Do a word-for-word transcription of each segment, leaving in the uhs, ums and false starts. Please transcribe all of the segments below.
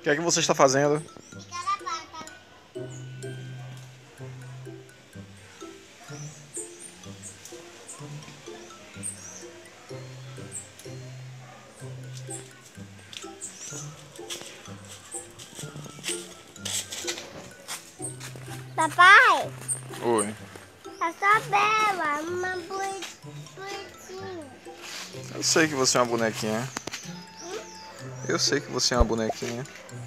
que é que você está fazendo? Papai, Oi. é só Bela, uma bonitinha. Eu sei que você é uma bonequinha. Eu sei que você é uma bonequinha.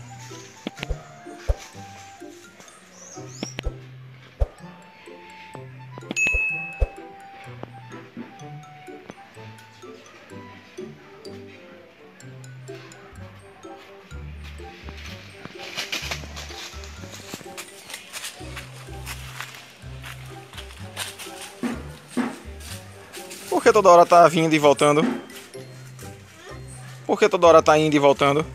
Por que toda hora tá vindo e voltando? Por que toda hora tá indo e voltando?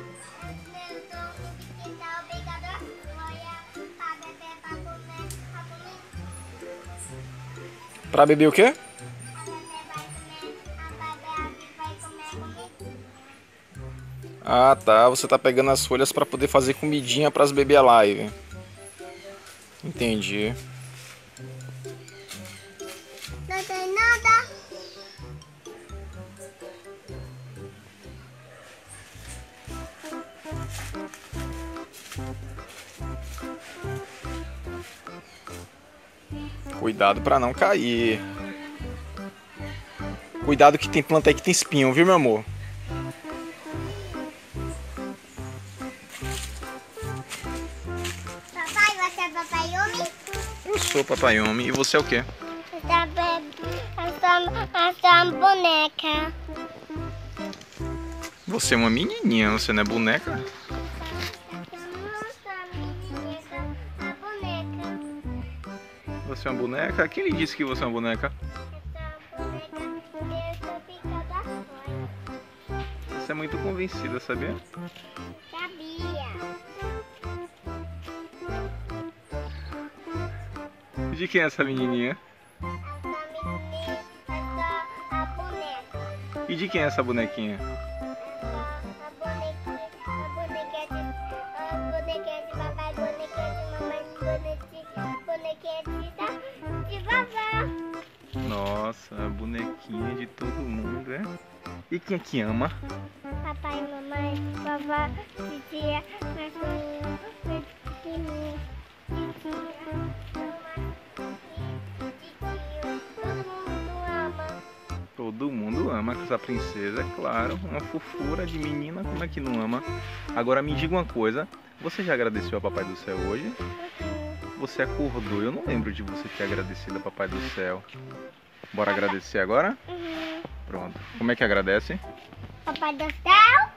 Pra beber o quê? Ah, tá. Você tá pegando as folhas pra poder fazer comidinha pras bebê alive. Entendi. Não tem nada. Cuidado pra não cair. Cuidado que tem planta aí que tem espinho, viu, meu amor? Papai, você é Papai Yumi? Eu sou Papai Homem. E você é o quê? Eu sou, eu sou uma boneca. Você é uma menininha, você não é boneca? Você é uma boneca? Quem lhe disse que você é uma boneca? Você é muito convencida, sabia? Sabia. De quem é essa menininha? Essa menina é a boneca. E de quem é essa bonequinha? A bonequinha, a bonequinha de, a bonequinha de papai, bonequinha de mamãe, bonequinha, bonequinha de, de vovó. Nossa, a bonequinha de todo mundo, é? E quem é que ama? Papai, mamãe, vovó, titia, cachorro, pequenininho, titia, todo mundo ama. Todo mundo ama essa princesa, é claro. Uma fofura de menina, como é que não ama? Agora me diga uma coisa, você já agradeceu a Papai do Céu hoje? Você acordou, eu não lembro de você ter agradecido a Papai do Céu. Bora agradecer agora? Uhum. Pronto. Como é que agradece? Papai do céu?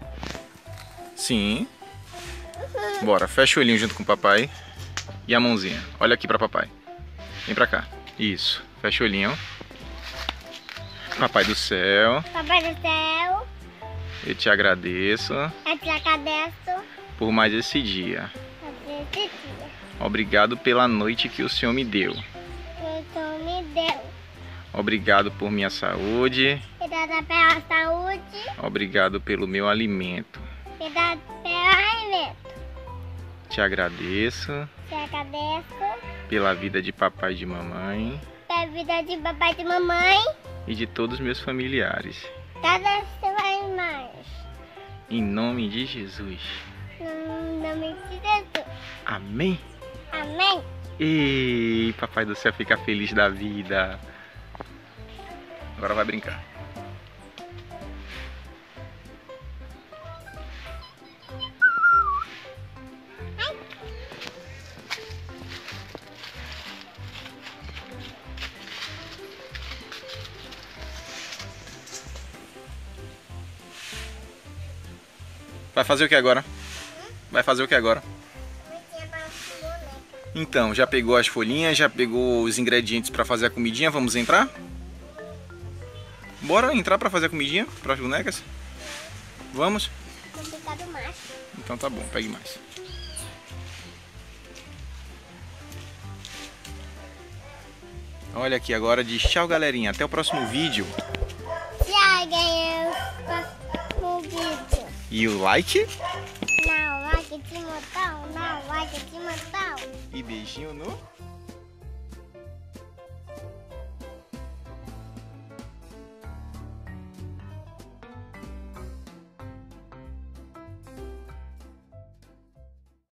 Sim. Bora, fecha o olhinho junto com o papai. E a mãozinha. Olha aqui pra papai. Vem pra cá. Isso. Fecha o olhinho. Papai do céu, Papai do céu, eu te agradeço eu te agradeço por mais esse dia. por esse dia. Obrigado pela noite que o Senhor me deu. Que o Senhor me deu. Obrigado por minha saúde. Obrigada pela saúde. Obrigado pelo meu alimento. Obrigada pelo alimento. Te agradeço Te agradeço pela vida de papai e de mamãe pela vida de papai e de mamãe. e de todos os meus familiares. Todas as irmãs. Em nome de Jesus. No nome de Jesus. Amém? Amém. E papai do céu fica feliz da vida. Agora vai brincar. Vai fazer o que agora? Vai fazer o que agora? Então, já pegou as folhinhas, já pegou os ingredientes para fazer a comidinha? Vamos entrar? Bora entrar para fazer a comidinha para as bonecas? Vamos? Então tá bom, pegue mais. Olha aqui agora, diz tchau galerinha, até o próximo vídeo. Tchau, ganhei o vídeo. E o like? Não. botão, não, vai de cima, botão. E beijinho no...